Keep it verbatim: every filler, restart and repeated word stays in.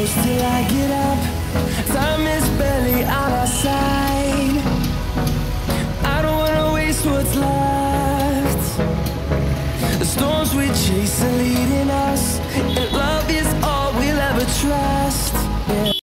close till I get up. Time is barely on our side. I don't wanna waste what's left. The storms we chase are leaving.